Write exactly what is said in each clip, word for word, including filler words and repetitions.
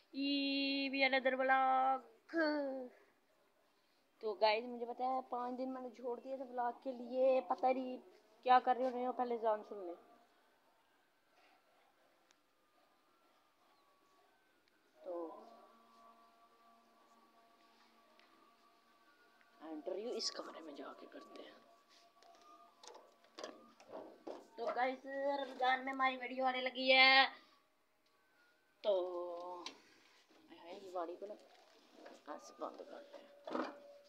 ई भी another vlog. तो guys मुझे पता है पाँच दिन मैंने छोड़ दिए थे व्लॉग के लिए, पता नहीं क्या कर रहे हो, पहले जान सुन ले। तो इंटरव्यू इस कमरे में जाके करते हैं। तो गाइस रमजान में हमारी वीडियो आने लगी है, तो ये गाड़ी को ना बंद करते हैं।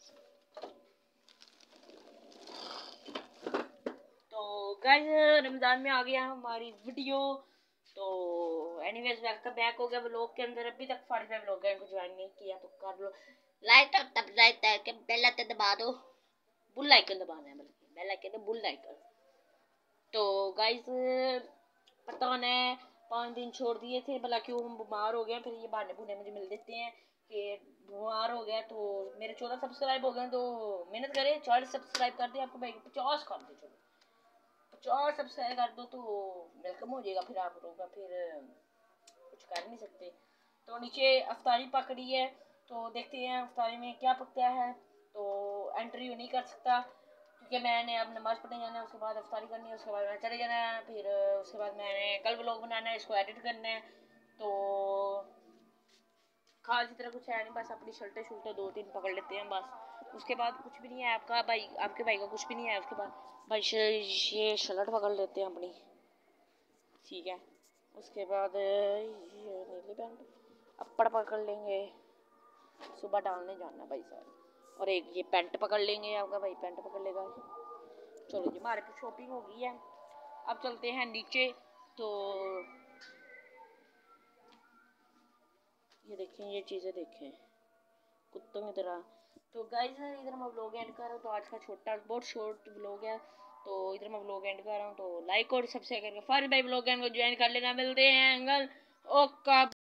तो गाइस रमजान में आ गया हमारी वीडियो। तो एनीवेज वेलकम बैक हो गया व्लॉग के अंदर। अभी तक फोर्टी फाइव लोग हैं, इनको ज्वाइन नहीं किया तो कर लो लाइक, तब तब लाइक के बेल आइकन दबा दो, बुल आइकन दबाना है, बल्कि बेल आइकन बुल आइकन। तो गाइस पता नहीं पाँच दिन छोड़ दिए थे, भला क्यों हम बीमार हो गए। फिर ये बहाने बुने मुझे मिल देते हैं कि बीमार हो गया। तो मेरे चौदह सब्सक्राइब हो गए, तो मेहनत करें, चालीस सब्सक्राइब कर दे, आपको भाई पचास कर दे, चलो पचास सब्सक्राइब कर दो तो वेलकम हो जाएगा। फिर आप लोग फिर कुछ कर नहीं सकते। तो नीचे अफ्तारी पकड़ी है, तो देखते हैं अफ्तारी में क्या पकता है। तो एंट्री नहीं कर सकता क्योंकि मैंने अब नमाज़ पढ़ने जाना है, उसके बाद अफ्तारी करनी है, उसके बाद मैं चले जाना है। फिर उसके बाद मैंने कल व्लॉग बनाना है, इसको एडिट करना है। तो खास तरह कुछ है नहीं, बस अपनी शर्टें शुल्टें दो तीन पकड़ लेते हैं बस। उसके बाद कुछ भी नहीं है। आपका भाई आपके भाई का कुछ भी नहीं है। उसके बाद भाई ये शर्ट पकड़ लेते हैं अपनी, ठीक है। उसके बाद ये नीली पैंट अप्पड़ पकड़ लेंगे, सुबह डालने जाना भाई साहब। और एक ये पैंट पकड़ लेंगे, आपका भाई पैंट पकड़ लेगा। चलो जी हमारे पे शॉपिंग हो गई है, अब चलते हैं नीचे। तो ये देखें, ये चीज़ें देखें कुत्तों की तरह। तो गाइस इधर मैं व्लॉग एंड कर रहा हूँ। तो आज का छोटा बहुत शॉर्ट व्लॉग है, तो इधर मैं व्लॉग एंड कर रहा हूँ। तो लाइक और सब्सक्राइब करके फारिद भाई व्लॉग एंड को ज्वाइन कर लेना। मिलते हैं अंकल ओका।